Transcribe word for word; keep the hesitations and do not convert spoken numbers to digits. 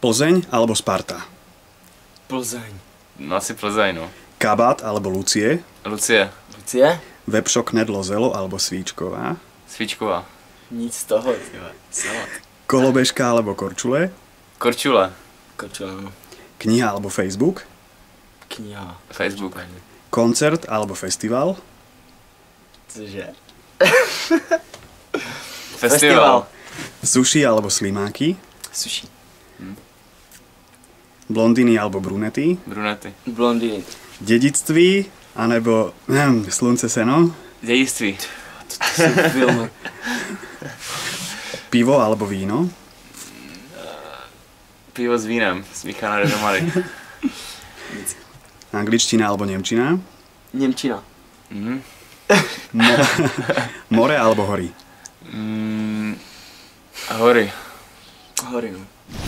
Plzeň alebo Sparta? Plzeň. No asi Plzeň, no. Kabát alebo Lucie? Lucie. Lucie? Vepšo, knedlo, zelo alebo svíčková? Svíčková. Nic z toho, tyhle. Salát. Kolobežka alebo korčule? Korčule. Korčula, no. Kniha alebo Facebook? Kniha. Facebook. Koncert alebo festival? Cože? Festival. Sushi alebo slimáky? Sushi. Blondiny alebo brunety? Brunety. Blondýny. Dedictví anebo hm, slunce, seno? Dějství. To sú filmy. Pivo alebo víno? Pivo s vínem. Smíchané dohromady. Angličtina alebo nemčina? Němčina. Mhm. Mo- More alebo hory? Mm, hory. Hory, no.